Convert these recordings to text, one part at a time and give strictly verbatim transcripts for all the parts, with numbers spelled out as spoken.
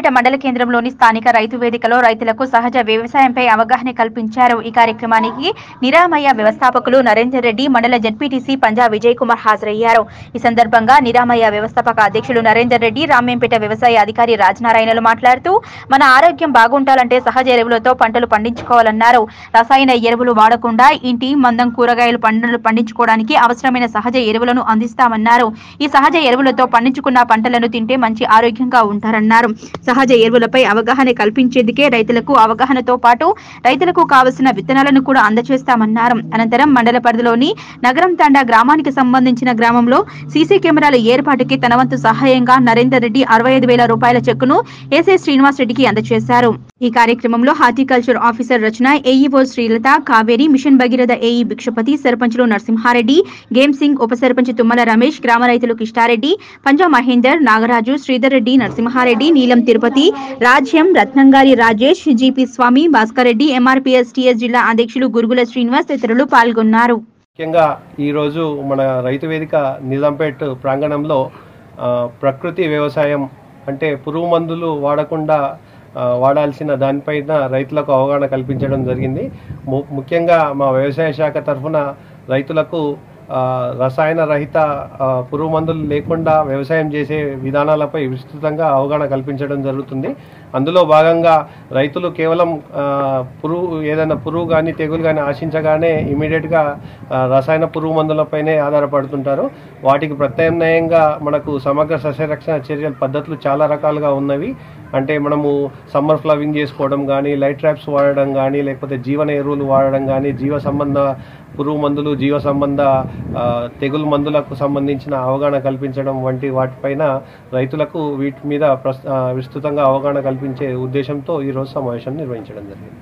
నిజాంపేట మండల కేంద్రంలోని స్థానిక రైతు వేదికలో రైతులకు సహజ వ్యవసాయంపై అవగాహన కల్పించారు. ఈ కార్యక్రమానికి నిరామయ వ్యవస్థాపకులు నరేందర్ రెడ్డి, మండల జెడ్పీటీసీ పంజా విజయ్ కుమార్ హాజరయ్యారు. ఈ సందర్భంగా నిరామయ వ్యవస్థాపక అధ్యక్షులు నరేందర్ రెడ్డి, రామ్యంపేట వ్యవసాయ అధికారి రాజనారాయణలు మాట్లాడుతూ మన ఆరోగ్యం బాగుండాలంటే సహజ ఎరువులతో పంటలు పండించుకోవాలన్నారు. రసాయన ఎరువులు వాడకుండా ఇంటి మందం కూరగాయలు పంటలు పండించుకోవడానికి అవసరమైన సహజ ఎరువులను అందిస్తామన్నారు. ఈ సహజ ఎరువులతో పండించుకున్న పంటలను తింటే మంచి ఆరోగ్యంగా ఉంటారన్నారు. సహజ ఎరువులపై అవగాహన కల్పించేందుకే రైతులకు అవగాహనతో పాటు రైతులకు కావలసిన విత్తనాలను కూడా అందజేస్తామన్నారు. అనంతరం మండల పరిధిలోని నగరం తండా గ్రామానికి సంబంధించిన గ్రామంలో సీసీ కెమెరాల ఏర్పాటుకి తన వంతు సహాయంగా నరేందర్ రెడ్డి అరవై ఐదు వేల రూపాయల చెక్కును ఎస్ఐ శ్రీనివాస్ రెడ్డికి అందజేశారు. ఈ కార్యక్రమంలో horticulture officer Rachana, AEO Srilatha, Kaveri, mission Bhagiratha AE Bhikshapathi, సర్పంచులు నరసింహారెడ్డి, గేమ్ సింగ్, ఉప సర్పంచ్ తుమ్మల రమేష్, గ్రామ రైతులు కిష్టారెడ్డి, పంజా మహేందర్, నాగరాజు, శ్రీధర్ రెడ్డి, నరసింహారెడ్డి, నీలం తిరుపతి, రాజ్యం, రత్నంగారి Rajesh, GP Swamy, Bhaskar Reddy, MRPS TS జిల్లా అధ్యక్షులు గురుగుల శ్రీనివాస్ తదితరులు పాల్గొన్నారు. ముఖ్యంగా ఈరోజు మన రైతు వేదిక నిజాంపేట్ ప్రాంగణంలో ప్రకృతి వ్యవసాయం అంటే పురుగు మందులు వాడకుండా వాడాల్సిన దానిపైన రైతులకు అవగాహన కల్పించడం జరిగింది. ముఖ్యంగా మా వ్యవసాయ శాఖ తరఫున రైతులకు రసాయన రహిత పురుగు మందులు లేకుండా వ్యవసాయం చేసే విధానాలపై విస్తృతంగా అవగాహన కల్పించడం జరుగుతుంది. అందులో భాగంగా రైతులు కేవలం పురుగు ఏదైనా పురుగు కానీ తెగులు కానీ ఆశించగానే ఇమీడియట్గా రసాయన పురుగు మందులపైనే ఆధారపడుతుంటారు. వాటికి ప్రత్యామ్నాయంగా మనకు సమగ్ర సస్యరక్షణ చర్యల పద్ధతులు చాలా రకాలుగా ఉన్నవి. అంటే మనము సమ్మర్ ఫ్లవింగ్ చేసుకోవడం కానీ, లైట్ ట్రాప్స్ వాడడం కానీ, లేకపోతే జీవన ఎరువులు వాడడం కానీ, జీవ సంబంధ పురుగు మందులు, జీవ సంబంధ తెగులు మందులకు సంబంధించిన అవగాహన కల్పించడం వంటి వాటిపైన రైతులకు వీటి మీద విస్తృతంగా అవగాహన కల్పించే ఉద్దేశంతో ఈరోజు సమావేశాన్ని నిర్వహించడం జరిగింది.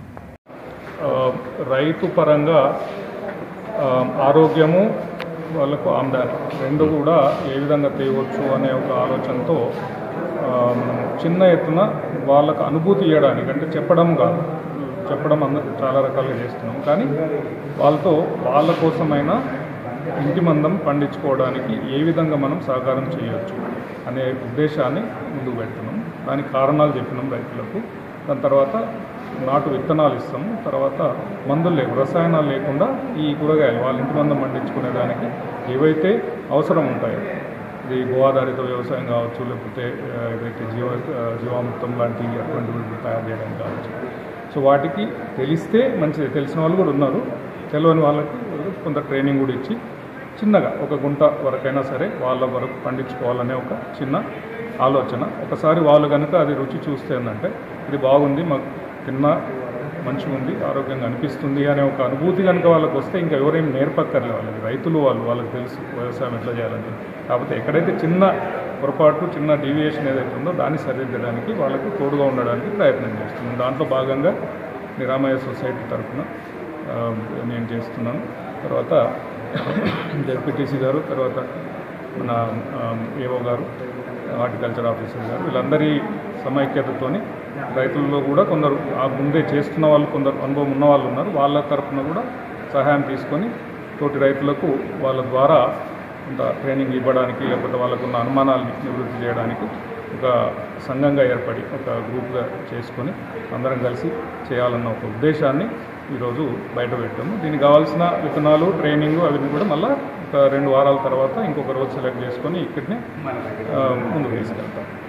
రైతు పరంగా ఆరోగ్యము వాళ్ళకు ఆమ్దాని రెండు కూడా ఏ విధంగా తేవచ్చు అనే ఒక ఆలోచనతో మనం చిన్న ఎత్తున వాళ్ళకు అనుభూతి ఇవ్వడానికి, అంటే చెప్పడం కాదు, చెప్పడం అందరూ చాలా రకాలుగా చేస్తున్నాం, కానీ వాళ్ళతో వాళ్ళ కోసమైనా ఇంటి మందం పండించుకోవడానికి ఏ విధంగా మనం సహకారం చేయవచ్చు అనే ఉద్దేశాన్ని ముందుకు పెడుతున్నాం. దానికి కారణాలు చెప్పినాం రైతులకు. దాని తర్వాత నాటు విత్తనాలు ఇస్తాము. తర్వాత మందులు లేవు, రసాయనాలు లేకుండా ఈ కూరగాయలు వాళ్ళ ఇంటి మందం పండించుకునే దానికి ఏవైతే అవసరం ఉంటాయో, ఇది గో ఆధారిత వ్యవసాయం కావచ్చు, లేకపోతే ఏదైతే జీవ జీవామృతం లాంటివి అటువంటివి తయారు చేయడం కావచ్చు. సో వాటికి తెలిస్తే మంచిది. తెలిసిన వాళ్ళు కూడా ఉన్నారు, తెలియని వాళ్ళకి కొంత ట్రైనింగ్ కూడా ఇచ్చి చిన్నగా ఒక గుంట వరకైనా సరే వాళ్ళ వరకు పండించుకోవాలనే ఒక చిన్న ఆలోచన. ఒకసారి వాళ్ళు కనుక అది రుచి చూస్తే ఏంటంటే ఇది బాగుంది, మాకు తిన్నా మంచిగా ఉంది, ఆరోగ్యంగా అనిపిస్తుంది అనే ఒక అనుభూతి కనుక వాళ్ళకి వస్తే ఇంకా ఎవరేం నేర్పక్కర్లే. వాళ్ళకి రైతులు వాళ్ళు వాళ్ళకి తెలుసు వ్యవసాయం ఎట్లా చేయాలని. కాకపోతే ఎక్కడైతే చిన్న పొరపాటు, చిన్న డీవియేషన్ ఏదైతే ఉందో దాన్ని సరిదిద్దడానికి వాళ్ళకు తోడుగా ఉండడానికి ప్రయత్నం చేస్తున్నాం. దాంట్లో భాగంగా నిరామయ సొసైటీ తరఫున నేను చేస్తున్నాను. తర్వాత జెడ్పీటీసీ గారు, తర్వాత మన ఏఓ గారు, హార్టికల్చర్ ఆఫీసర్ గారు, వీళ్ళందరి సమైక్యతతోని రైతుల్లో కూడా కొందరు ఆ ముందే చేస్తున్న వాళ్ళు, కొందరు అనుభవం ఉన్న వాళ్ళు ఉన్నారు. వాళ్ళ తరఫున కూడా సహాయం తీసుకొని తోటి రైతులకు వాళ్ళ ద్వారా కొంత ట్రైనింగ్ ఇవ్వడానికి, లేకపోతే వాళ్ళకున్న అనుమానాలను నివృత్తి చేయడానికి ఒక సంఘంగా ఏర్పడి ఒక గ్రూప్గా చేసుకొని అందరం కలిసి చేయాలన్న ఒక ఉద్దేశాన్ని ఈరోజు బయట పెట్టాము. దీనికి కావాల్సిన విత్తనాలు, ట్రైనింగ్ అవన్నీ కూడా మళ్ళీ ఒక రెండు వారాల తర్వాత ఇంకొక రోజు సెలెక్ట్ చేసుకొని ఇక్కడనే ముందుకు తీసుకెళ్తాం.